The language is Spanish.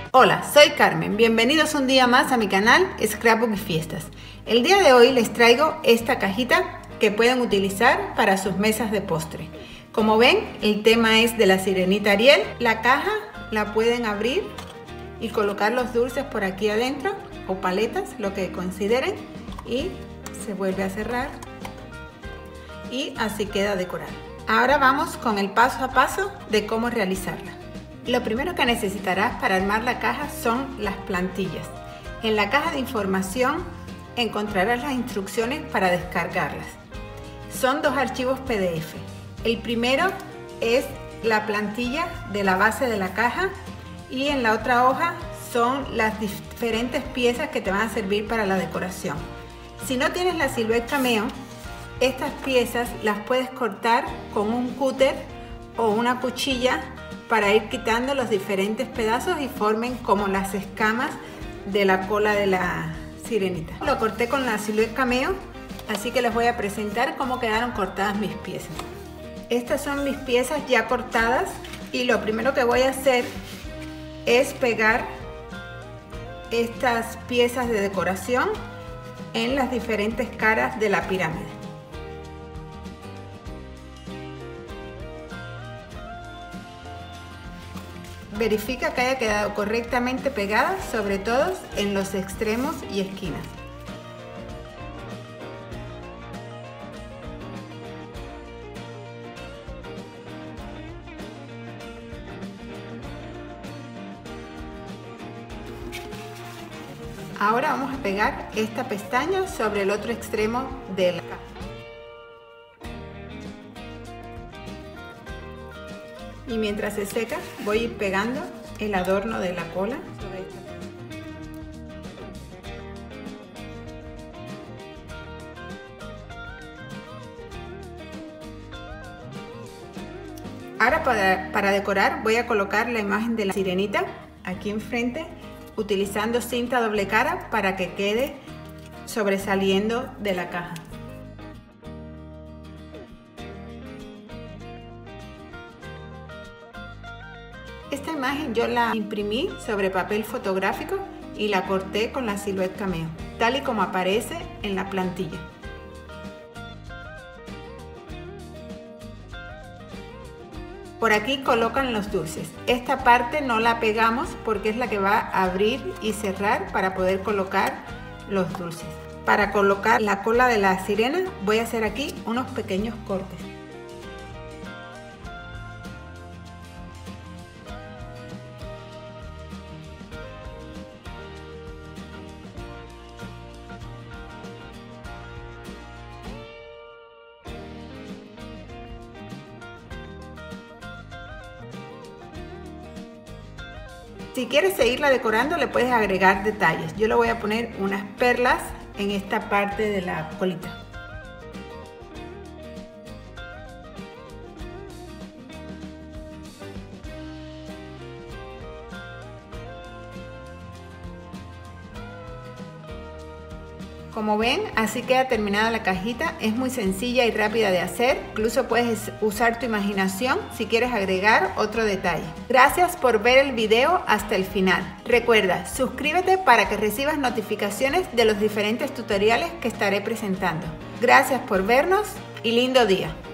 Hola, soy Carmen. Bienvenidos un día más a mi canal Scrapbook y Fiestas. El día de hoy les traigo esta cajita que pueden utilizar para sus mesas de postre. Como ven, el tema es de la sirenita Ariel. La caja la pueden abrir y colocar los dulces por aquí adentro o paletas, lo que consideren, y se vuelve a cerrar y así queda decorada. Ahora vamos con el paso a paso de cómo realizarla. Lo primero que necesitarás para armar la caja son las plantillas. En la caja de información encontrarás las instrucciones para descargarlas. Son dos archivos PDF. El primero es la plantilla de la base de la caja y en la otra hoja son las diferentes piezas que te van a servir para la decoración. Si no tienes la Silhouette Cameo, estas piezas las puedes cortar con un cúter o una cuchilla para ir quitando los diferentes pedazos y formen como las escamas de la cola de la sirenita. Lo corté con la Silhouette Cameo, así que les voy a presentar cómo quedaron cortadas mis piezas. Estas son mis piezas ya cortadas y lo primero que voy a hacer es pegar estas piezas de decoración en las diferentes caras de la pirámide. Verifica que haya quedado correctamente pegada, sobre todo en los extremos y esquinas. Ahora vamos a pegar esta pestaña sobre el otro extremo de la caja. Y mientras se seca, voy a ir pegando el adorno de la cola sobre esta. Ahora para decorar voy a colocar la imagen de la sirenita aquí enfrente, utilizando cinta doble cara para que quede sobresaliendo de la caja. Esta imagen yo la imprimí sobre papel fotográfico y la corté con la Silhouette Cameo, tal y como aparece en la plantilla. Por aquí colocan los dulces. Esta parte no la pegamos porque es la que va a abrir y cerrar para poder colocar los dulces. Para colocar la cola de la sirena voy a hacer aquí unos pequeños cortes. Si quieres seguirla decorando, le puedes agregar detalles. Yo le voy a poner unas perlas en esta parte de la colita. Como ven, así queda terminada la cajita. Es muy sencilla y rápida de hacer. Incluso puedes usar tu imaginación si quieres agregar otro detalle. Gracias por ver el video hasta el final. Recuerda, suscríbete para que recibas notificaciones de los diferentes tutoriales que estaré presentando. Gracias por vernos y lindo día.